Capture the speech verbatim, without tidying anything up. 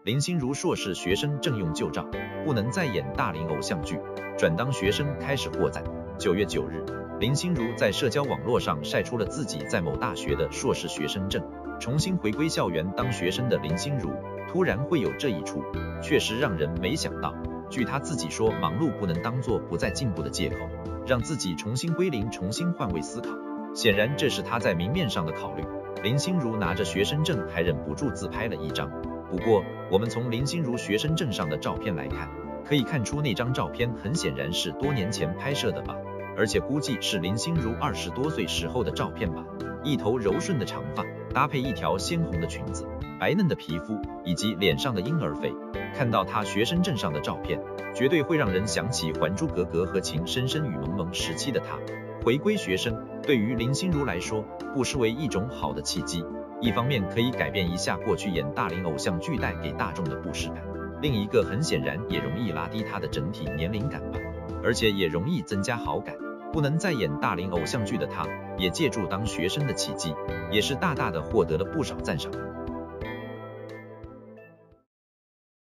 林心如硕士学生证用旧照，不能再演大龄偶像剧，转当学生开始获赞。九月九日，林心如在社交网络上晒出了自己在某大学的硕士学生证。重新回归校园当学生的林心如，突然会有这一出，确实让人没想到。据她自己说，忙碌不能当作不再进步的借口，让自己重新归零，重新换位思考。显然这是她在明面上的考虑。林心如拿着学生证还忍不住自拍了一张。不过，我们从林心如学生证上的照片来看，可以看出那张照片很显然是多年前拍摄的吧，而且估计是林心如二十多岁时候的照片吧。一头柔顺的长发，搭配一条鲜红的裙子，白嫩的皮肤以及脸上的婴儿肥，看到她学生证上的照片，绝对会让人想起《还珠格格》和情深深雨蒙蒙时期的她。回归学生，对于林心如来说，不失为一种好的契机。一方面可以改变一下过去演大龄偶像剧带给大众的不适感，另一个很显然也容易拉低她的整体年龄感吧，而且也容易增加好感。不能再演大龄偶像剧的她，也借助当学生的契机，也是大大的获得了不少赞赏。